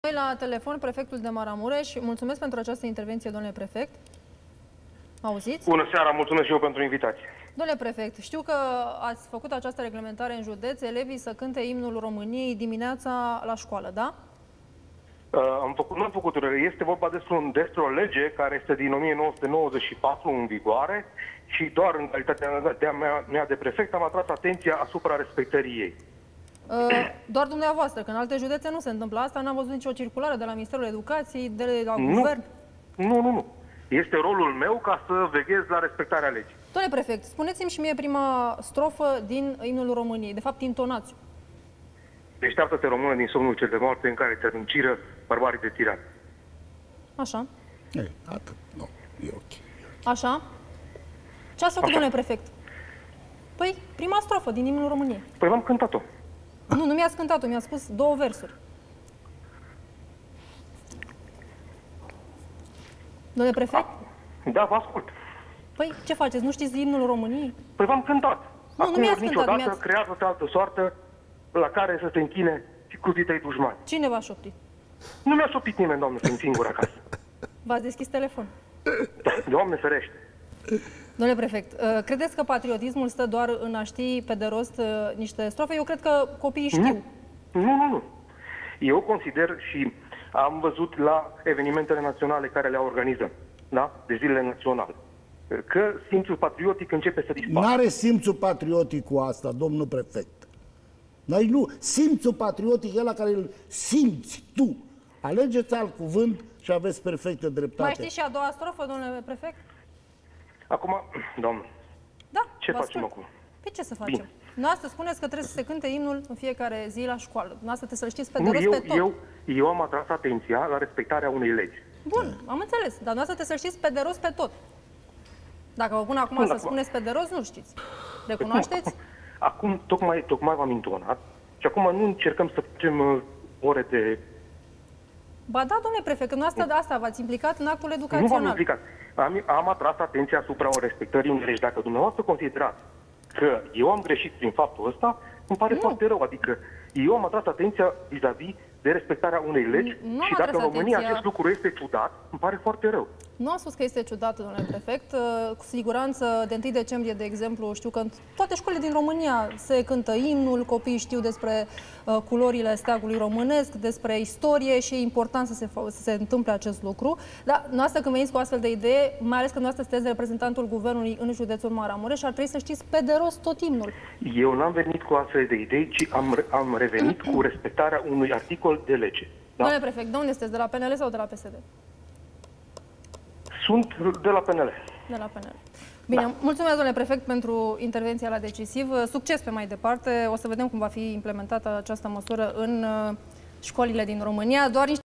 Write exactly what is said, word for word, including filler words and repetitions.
Noi la telefon prefectul de Maramureș. Mulțumesc pentru această intervenție, domnule prefect. Auziți? Bună seara, mulțumesc și eu pentru invitație. Domnule prefect, știu că ați făcut această reglementare în județ, elevii să cânte imnul României dimineața la școală, da? Uh, am făcut, nu am făcut, este vorba despre, un, despre o lege care este din o mie nouă sute nouăzeci și patru în vigoare și doar în calitatea de mea, mea de prefect am atras atenția asupra respectării ei. Uh, doar dumneavoastră, că în alte județe nu se întâmplă asta, n-am văzut nicio circulară de la Ministerul Educației, de la nu, Guvern. Nu, nu, nu. Este rolul meu ca să veghez la respectarea legii. Domnule prefect, spuneți-mi și mie prima strofă din imnul României, de fapt intonați-o. Deșteaptă-te română din somnul cel de moarte în care te adânciră bărbarii de tiran. Așa. Ei, atât. Nu, e ok. Așa. Ce ați făcut, Așa. domnule prefect? Păi, prima strofă din imnul României. Păi v-am cântat-o. Nu, nu mi-ați cântat-o, mi-a spus două versuri. Domnule prefect? Da, vă ascult. Păi, ce faceți? Nu știți imnul României? Păi v-am cântat. Nu, nu Acum mi-ați niciodată cântat, mi-ați- creează-te altă soartă la care să te închine și cruzii tăi dușmani. Cine v-a șoptit? Nu mi-a șoptit nimeni, doamne, sunt singur acasă. V-ați deschis telefon. Da, Doamne ferește. Domnule prefect, uh, credeți că patriotismul stă doar în a ști pe de rost uh, niște strofe? Eu cred că copiii știu. Nu, nu, nu. Eu consider și am văzut la evenimentele naționale care le organizăm, da? De zilele naționale, că simțul patriotic începe să dispară. N-are simțul patriotic cu asta, domnul prefect. Noi nu. Simțul patriotic e la care îl simți tu. Alegeți alt cuvânt și aveți perfectă dreptate. Mai știți și a doua strofă, domnule prefect? Acum, doamnă, Da. ce vă facem ascult. acum? Păi ce să facem? Bine. Noastră spuneți că trebuie să se cânte imnul în fiecare zi la școală. Noastră trebuie să-l știți pe de Nu, rost eu, pe tot. eu, eu am atras atenția la respectarea unei legi. Bun, am înțeles. Dar noastră trebuie să-l știți pe de rost pe tot. Dacă vă pun acum Bun, să acum- spuneți pe de rost, nu știți. Recunoașteți? Acum, tocmai, tocmai v-am intonat și acum nu încercăm să facem uh, ore de... Ba da, domnule prefect, că noastră de asta v-ați implicat în actul Nu v-am educațional. implicat. Am, am atras atenția asupra o respectării unei legi. Dacă dumneavoastră considerați că eu am greșit prin faptul ăsta, îmi pare Nu. foarte rău. Adică eu am atras atenția vis-a-vis de respectarea unei legi Nu am și dacă în atras România atenția. acest lucru este ciudat, îmi pare foarte rău. Nu am spus că este ciudat, domnule prefect. Cu siguranță, de întâi decembrie, de exemplu, știu că în toate școlile din România se cântă imnul, copiii știu despre uh, culorile steagului românesc, despre istorie și e important să se, fa- să se întâmple acest lucru. Dar noastră, când veniți cu astfel de idee, mai ales că noastră sunteți reprezentantul guvernului în județul Maramureș, ar trebui să știți pe de rost tot imnul. Eu n-am venit cu astfel de idei, ci am, re- am revenit cu respectarea unui articol de lege. Da? Domnule prefect, de unde sunteți? De la P N L sau de la P S D? Sunt de la P N L. De la P N L. Bine, da. Mulțumesc, domnule prefect, pentru intervenția la decisiv. Succes pe mai departe. O să vedem cum va fi implementată această măsură în uh, școlile din România. Doar niște